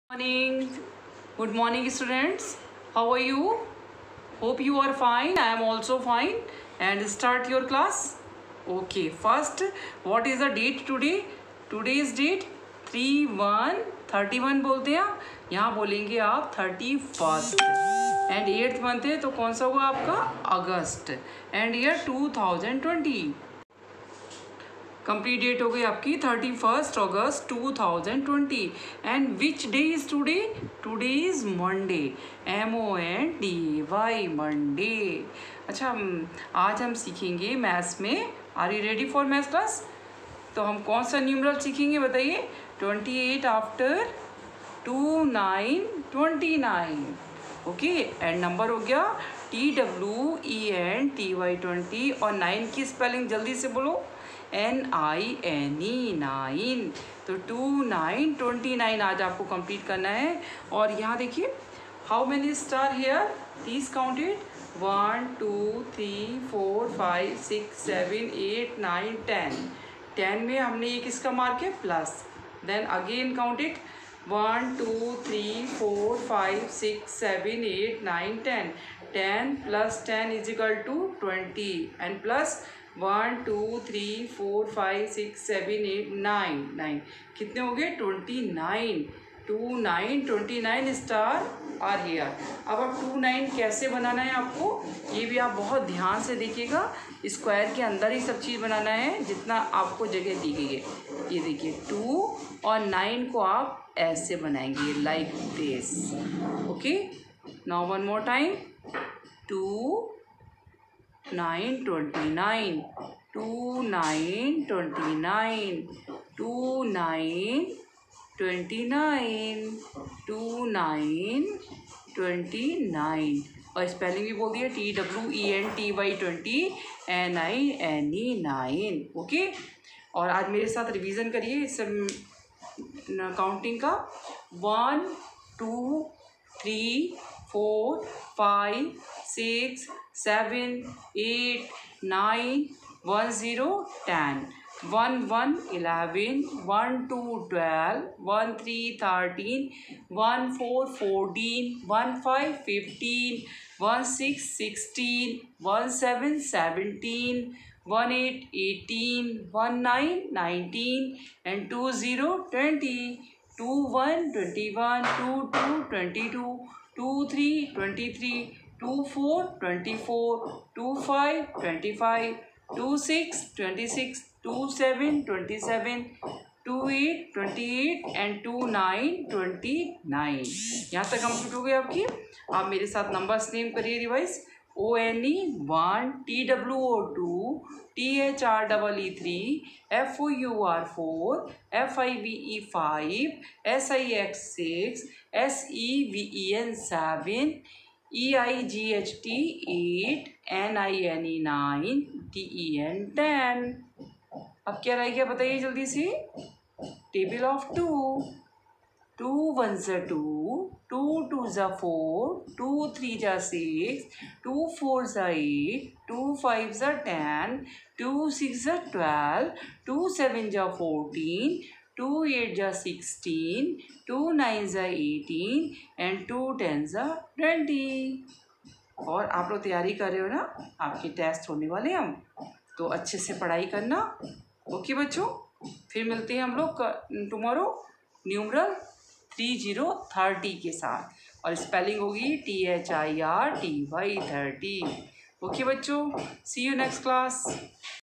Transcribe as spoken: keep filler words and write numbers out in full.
Morning. Good morning, students. How are you? Hope you are fine. I am also fine. And start your class. Okay. First, what is the date today? Today's date three one thirty one बोलते हैं. यहाँ बोलेंगे आप thirty first. And eighth month है तो कौन सा हुआ आपका August. And year two thousand twenty. Complete date हो गई आपकी thirty first August two thousand twenty. And which day is today? Today is Monday. M O N D Y Monday. अच्छा, आज हम सीखेंगे मैथ्स में. Are you ready for maths class? तो हम कौन सा न्यूमरल सीखेंगे बताइए. Twenty eight after two nine twenty nine. Okay. And number हो गया T W E N T Y twenty. और नाइन की स्पेलिंग जल्दी से बोलो. N I N E nine. तो टू नाइन ट्वेंटी नाइन आज आपको कंप्लीट करना है. और यहाँ देखिए how many star here. Please count it. One two three four five six seven eight nine ten. Ten में हमने ये किसका मार्क है plus. Then again count it. One two three four five six seven eight nine ten. Ten plus ten is equal to twenty. And plus one two three four five six seven eight nine. Nine कितने हो गए twenty nine. Two nine twenty nine star are here. अब अब to nine कैसे बनाना है आपको ये भी आप बहुत ध्यान से देखिएगा. स्क्वायर के अंदर ही सब चीज़ बनाना है जितना आपको जगह दी गई है. ये देखिए टू और नाइन को आप ऐसे बनाएंगे like this. Okay. Now one more time. Two nine twenty nine. Two nine twenty nine. Two nine twenty nine. Two nine twenty nine. और स्पेलिंग भी बोल दिया T W E N T Y twenty N I N E nine. Okay. और आज मेरे साथ revision करिए इस काउंटिंग का. One two three four five six seven eight nine one zero ten. One one eleven. One two twelve. One three thirteen. One four fourteen. One five fifteen. One six sixteen. One seven seventeen. One eight eighteen. One nine nineteen. And two zero twenty. Two one twenty one. Two two twenty two. Two three twenty three. Two four twenty four. Two five twenty five. Two six twenty six. Two seven twenty seven. Two eight twenty eight. And two nine twenty nine. यहाँ तक complete हो गई आपकी. आप मेरे साथ numbers name करिए revise. O N E one. T W O two. T H R double E three. F O U R four. F I V E five. S I X six. S E V E N seven. E I G H T eight. N I N E nine. T E N ten. अब क्या रह गया बताइए जल्दी से. Table of two. Two one ज़ा to. To two ज़ा four. Two three ज़ा सिक्स. टू फोर ज़ा एट. टू फाइव ज़ा टेन. टू सिक्स ज़ा ट्वेल्व. टू सेवन ज़ा फोर्टीन. टू एट ज़ा सिक्सटीन. टू नाइन ज़ा एटीन. एंड टू टेन ज़ा ट्वेंटी. और आप लोग तैयारी कर रहे हो ना. आपके टेस्ट होने वाले हैं हम तो अच्छे से पढ़ाई करना. ओके बच्चों. फिर मिलते हैं हम लोग tomorrow numeral three zero thirty के साथ. और स्पेलिंग होगी T H I R T Y thirty. Okay बच्चों. See you next class.